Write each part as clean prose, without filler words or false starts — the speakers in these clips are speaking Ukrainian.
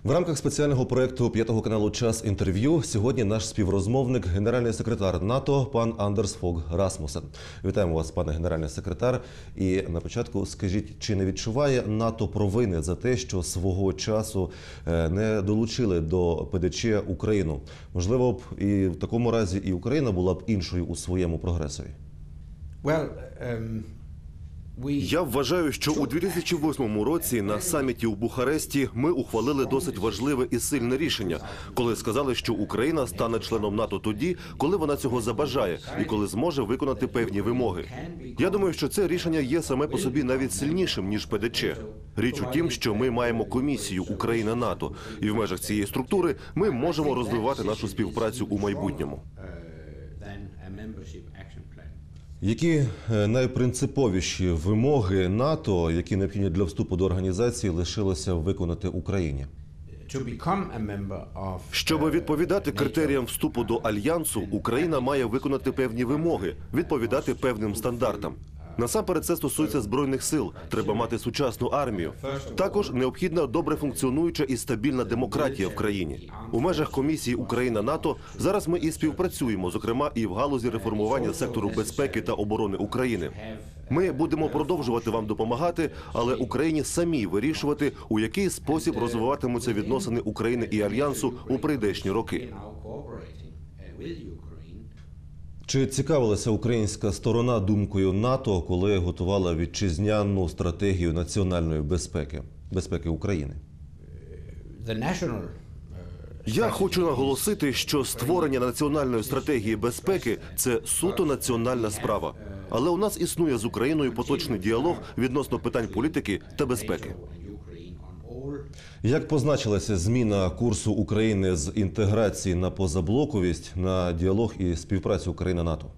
В рамках спеціального проєкту «П'ятого каналу Час інтерв'ю» сьогодні наш співрозмовник, генеральний секретар НАТО, пан Андерс Фог Расмусен. Вітаємо вас, пане генеральний секретар. І на початку скажіть, чи не відчуває НАТО провини за те, що свого часу не долучили до ПДЧ Україну? Можливо б і в такому разі і Україна була б іншою у своєму прогресові? Я вважаю, що у 2008 році на саміті у Бухаресті ми ухвалили досить важливе і сильне рішення, коли сказали, що Україна стане членом НАТО тоді, коли вона цього забажає і коли зможе виконати певні вимоги. Я думаю, що це рішення є саме по собі навіть сильнішим, ніж ПДЧ. Річ у тім, що ми маємо комісію Україна-НАТО, і в межах цієї структури ми можемо розвивати нашу співпрацю у майбутньому. Які найпринциповіші вимоги НАТО, які необхідні для вступу до організації, лишилося виконати Україні? Щоб відповідати критеріям вступу до Альянсу, Україна має виконати певні вимоги, відповідати певним стандартам. Насамперед це стосується Збройних сил. Треба мати сучасну армію. Також необхідна добре функціонуюча і стабільна демократія в країні. У межах комісії Україна-НАТО зараз ми і співпрацюємо, зокрема і в галузі реформування сектору безпеки та оборони України. Ми будемо продовжувати вам допомагати, але Україні самій вирішувати, у який спосіб розвиватимуться відносини України і Альянсу у прийдешні роки. Чи цікавилася українська сторона думкою НАТО, коли готувала вітчизняну стратегію національної безпеки України? Я хочу наголосити, що створення національної стратегії безпеки – це суто національна справа. Але у нас існує з Україною поточний діалог відносно питань політики та безпеки. Як позначилася зміна курсу України з інтеграції на позаблоковість на діалог і співпрацю Україна-НАТО?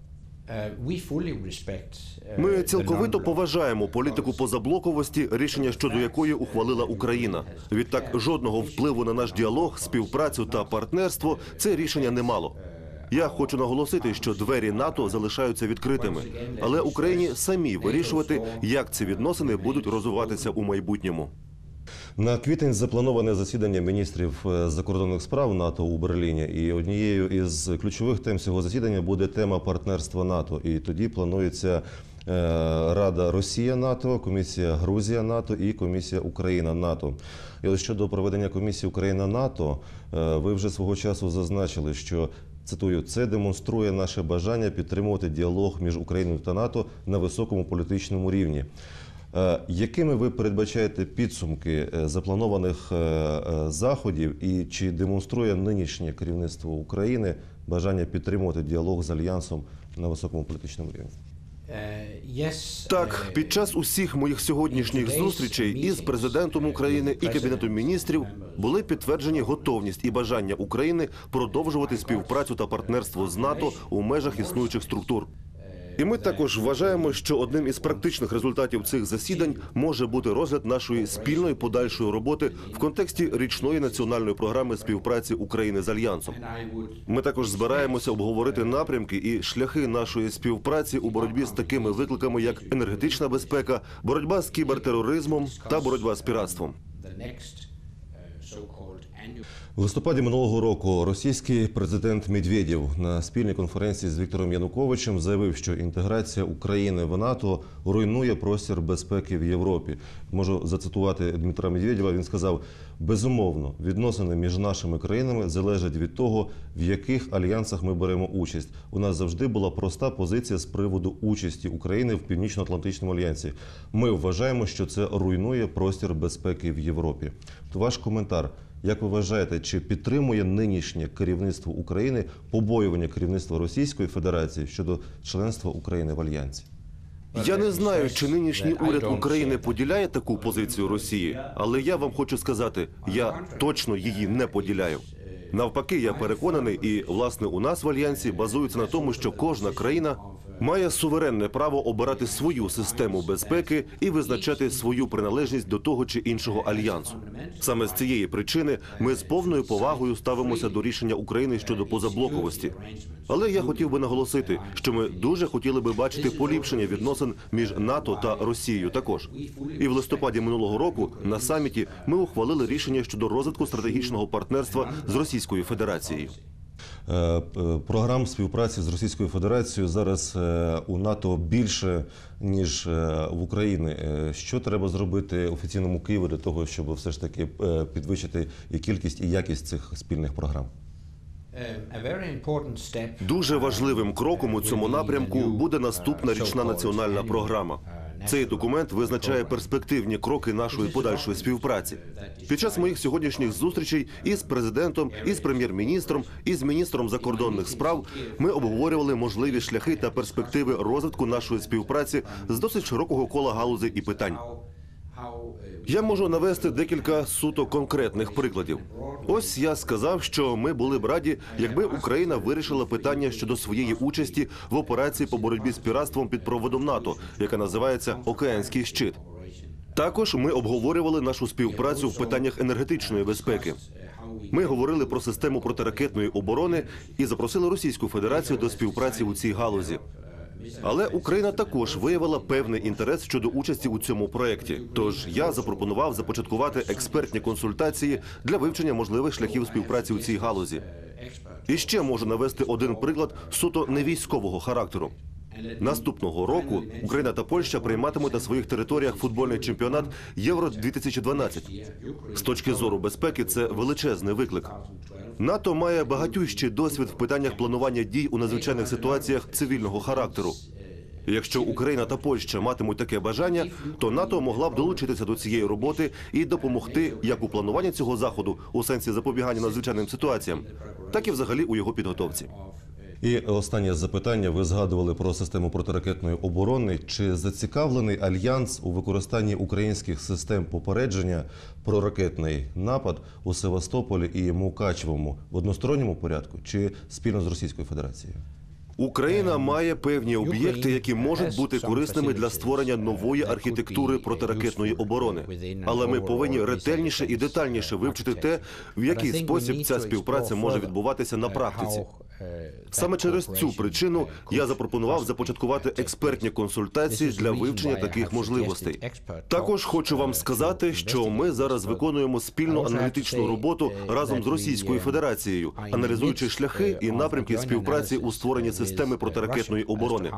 Ми цілковито поважаємо політику позаблоковості, рішення щодо якої ухвалила Україна. Відтак, жодного впливу на наш діалог, співпрацю та партнерство це рішення не мало. Я хочу наголосити, що двері НАТО залишаються відкритими, але Україні самі вирішувати, як ці відносини будуть розвиватися у майбутньому. На квітень заплановане засідання міністрів закордонних справ НАТО у Берліні. І однією із ключових тем цього засідання буде тема партнерства НАТО. І тоді планується Рада Росія-НАТО, Комісія Грузія-НАТО і Комісія Україна-НАТО. І ось щодо проведення Комісії Україна-НАТО, ви вже свого часу зазначили, що, цитую, це демонструє наше бажання підтримувати діалог між Україною та НАТО на високому політичному рівні. Якими ви передбачаєте підсумки запланованих заходів і чи демонструє нинішнє керівництво України бажання підтримувати діалог з Альянсом на високому політичному рівні? Так, під час усіх моїх сьогоднішніх зустрічей із президентом України і Кабінетом міністрів були підтверджені готовність і бажання України продовжувати співпрацю та партнерство з НАТО у межах існуючих структур. І ми також вважаємо, що одним із практичних результатів цих засідань може бути розгляд нашої спільної подальшої роботи в контексті річної національної програми співпраці України з Альянсом. Ми також збираємося обговорити напрямки і шляхи нашої співпраці у боротьбі з такими викликами, як енергетична безпека, боротьба з кібертероризмом та боротьба з піратством. У листопаді минулого року російський президент Медведєв на спільній конференції з Віктором Януковичем заявив, що інтеграція України в НАТО руйнує простір безпеки в Європі. Можу зацитувати Дмитра Медведєва. Він сказав: «Безумовно, відносини між нашими країнами залежать від того, в яких альянсах ми беремо участь. У нас завжди була проста позиція з приводу участі України в Північно-Атлантичному альянсі. Ми вважаємо, що це руйнує простір безпеки в Європі». Ваш коментар. Як ви вважаєте, чи підтримує нинішнє керівництво України побоювання керівництва Російської Федерації щодо членства України в Альянсі? Я не знаю, чи нинішній уряд України поділяє таку позицію Росії, але я вам хочу сказати, я точно її не поділяю. Навпаки, я переконаний, і, власне, у нас в Альянсі базується на тому, що кожна країна має суверенне право обирати свою систему безпеки і визначати свою приналежність до того чи іншого альянсу. Саме з цієї причини ми з повною повагою ставимося до рішення України щодо позаблоковості. Але я хотів би наголосити, що ми дуже хотіли би бачити поліпшення відносин між НАТО та Росією також. І в листопаді минулого року на саміті ми ухвалили рішення щодо розвитку стратегічного партнерства з Російською Федерацією. Програм співпраці з Російською Федерацією зараз у НАТО більше, ніж в Україні. Що треба зробити офіційному Києву для того, щоб все ж таки підвищити і кількість, і якість цих спільних програм? Дуже важливим кроком у цьому напрямку буде наступна річна національна програма. Цей документ визначає перспективні кроки нашої подальшої співпраці. Під час моїх сьогоднішніх зустрічей із президентом, із прем'єр-міністром, із міністром закордонних справ ми обговорювали можливі шляхи та перспективи розвитку нашої співпраці з досить широкого кола галузей і питань. Я можу навести декілька суто конкретних прикладів. Ось я сказав, що ми були б раді, якби Україна вирішила питання щодо своєї участі в операції по боротьбі з піратством під проводом НАТО, яка називається «Океанський щит». Також ми обговорювали нашу співпрацю в питаннях енергетичної безпеки. Ми говорили про систему протиракетної оборони і запросили Російську Федерацію до співпраці у цій галузі. Але Україна також виявила певний інтерес щодо участі у цьому проєкті. Тож я запропонував започаткувати експертні консультації для вивчення можливих шляхів співпраці у цій галузі. І ще можу навести один приклад суто невійськового характеру. Наступного року Україна та Польща прийматимуть на своїх територіях футбольний чемпіонат Євро-2012. З точки зору безпеки це величезний виклик. НАТО має багатющий досвід в питаннях планування дій у надзвичайних ситуаціях цивільного характеру. Якщо Україна та Польща матимуть таке бажання, то НАТО могла б долучитися до цієї роботи і допомогти як у плануванні цього заходу у сенсі запобігання надзвичайним ситуаціям, так і взагалі у його підготовці. І останнє запитання. Ви згадували про систему протиракетної оборони. Чи зацікавлений Альянс у використанні українських систем попередження про ракетний напад у Севастополі і Мукачевому в односторонньому порядку чи спільно з Російською Федерацією? Україна має певні об'єкти, які можуть бути корисними для створення нової архітектури протиракетної оборони. Але ми повинні ретельніше і детальніше вивчити те, в який спосіб ця співпраця може відбуватися на практиці. Саме через цю причину я запропонував започаткувати експертні консультації для вивчення таких можливостей. Також хочу вам сказати, що ми зараз виконуємо спільну аналітичну роботу разом з Російською Федерацією, аналізуючи шляхи і напрямки співпраці у створенні системи протиракетної оборони.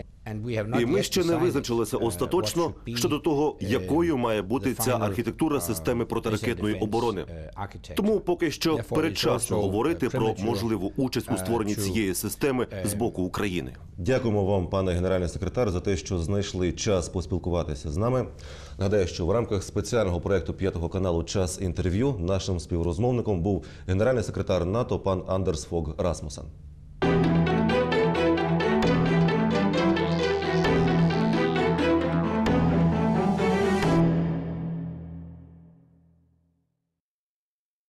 І ми ще не визначилися остаточно щодо того, якою має бути ця архітектура системи протиракетної оборони. Тому поки що передчасно говорити про можливу участь у створенні цієї системи з боку України. Дякуємо вам, пане генеральний секретар, за те, що знайшли час поспілкуватися з нами. Нагадаю, що в рамках спеціального проєкту П'ятого каналу «Час інтерв'ю» нашим співрозмовником був генеральний секретар НАТО пан Андерс Фог Расмуссен.